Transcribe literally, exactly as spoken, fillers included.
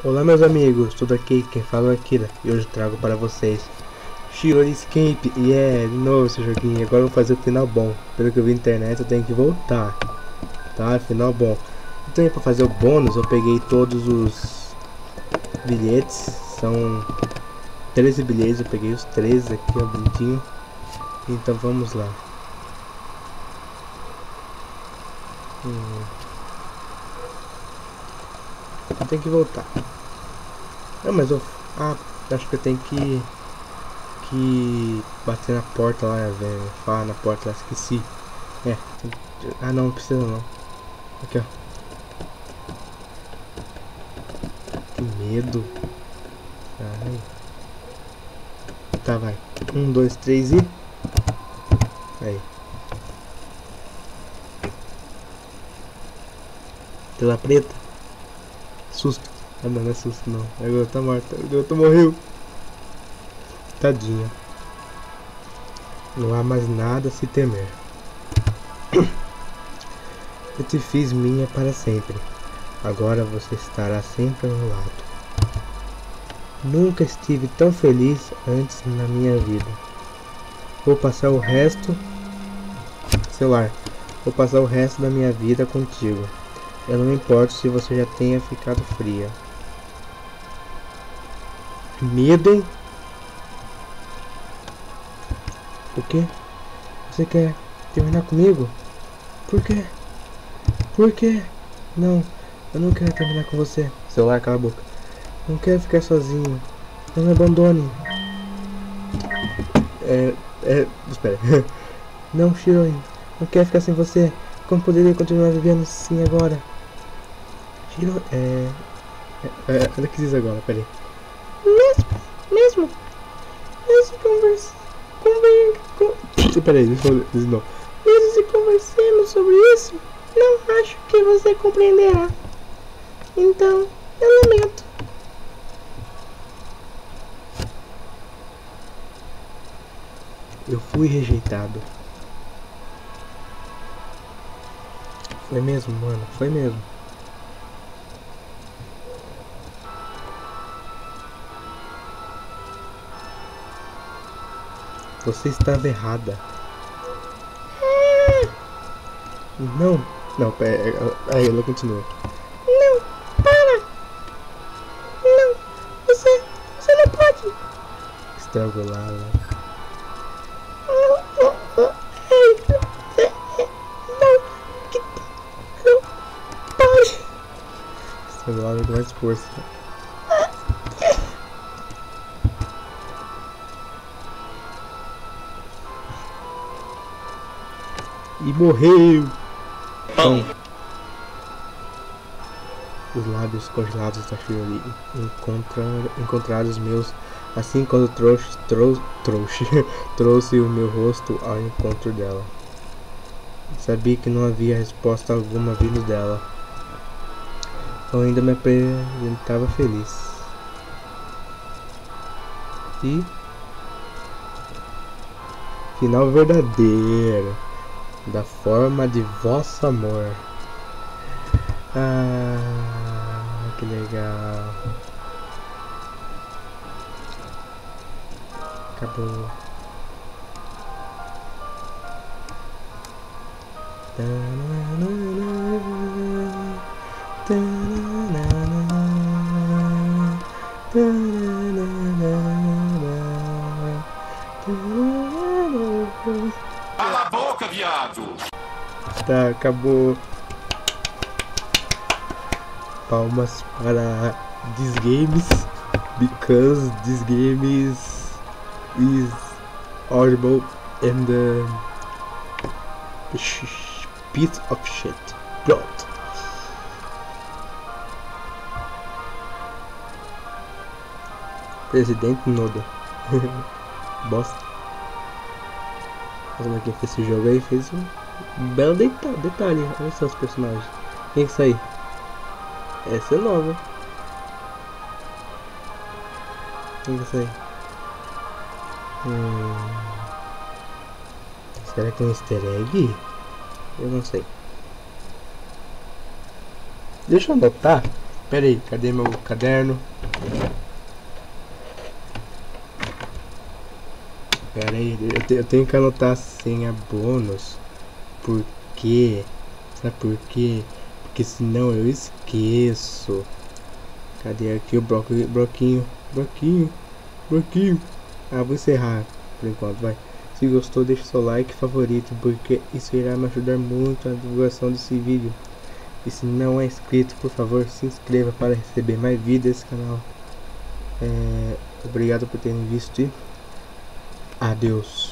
Olá meus amigos, tudo aqui, quem fala é Akira e hoje trago para vocês Shiro Escape. E é de novo esse joguinho. Agora eu vou fazer o final bom. Pelo que eu vi na internet eu tenho que voltar, tá? Final bom. Então para fazer o bônus eu peguei todos os bilhetes. São treze bilhetes, eu peguei os treze aqui, ó, bonitinho. Então vamos lá. hum. Eu tenho que voltar. Não, mas eu... Ah, acho que eu tenho que... Que... bater na porta lá, velho. Falar na porta lá, esqueci. É. Ah, não, não precisa não. Aqui, ó. Que medo. Ai. Tá, vai. Um, dois, três e... Aí. Tela preta. Susto. Ah, não, não é susto não. A garota tá morta. A garota morreu. Tadinha. Não há mais nada a se temer. Eu te fiz minha para sempre. Agora você estará sempre ao meu lado. Nunca estive tão feliz antes na minha vida. Vou passar o resto... Celular. Vou passar o resto da minha vida contigo. Eu não me importo se você já tenha ficado fria. Medo, hein? O quê? Você quer terminar comigo? Por quê? Por quê? Não, eu não quero terminar com você. Celular, cala a boca. Não quero ficar sozinho. Não me abandone. É... É... Espera. Não, Shiro. Não quero ficar sem você. Como poderia continuar vivendo assim agora? Shiro... É... É... é ela quis isso agora, peraí. Mesmo... Mesmo... Mesmo conversa... Conver... Com... Peraí, deixa eu dizer não. Mesmo se conversemos sobre isso, não acho que você compreenderá. Então, eu lamento. Eu fui rejeitado. Foi mesmo, mano. Foi mesmo. Você estava errada. Não. Não, pera. Aí ela continua. Não, para. Não. Você... Você não pode. Estrangulá-la. Estrangulá-la com mais força. E morreu. Então, os lábios congelados da Shiro encontra, encontraram os meus, assim quando trouxe, trou, trouxe, trouxe o meu rosto ao encontro dela. Sabia que não havia resposta alguma vindo dela. Eu ainda me apresentava feliz. E... final verdadeiro. Da forma de vosso amor. Ah, que legal. Acabou. Cala a boca, viado! Tá, acabou. Palmas para this games, because this game is, is horrible and uh, piece of shit. Pronto. Presidente Noda. Bosta. Como é que fez esse jogo aí? Fez um belo detalhe, detalhe. Olha só os personagens. Quem é que isso aí? Essa é nova. Quem é que isso aí? Hum... Será que é um easter egg? Eu não sei. Deixa eu anotar Pera aí, cadê meu caderno? Pera aí, eu, te, eu tenho que anotar a senha bônus. Por quê? Sabe por quê? Porque senão eu esqueço. Cadê aqui o bloco, bloquinho? Bloquinho, bloquinho. Ah, vou encerrar por enquanto, vai. Se gostou, deixe seu like favorito, porque isso irá me ajudar muito na divulgação desse vídeo. E se não é inscrito, por favor, se inscreva para receber mais vídeos desse canal. É, obrigado por terem visto e adeus.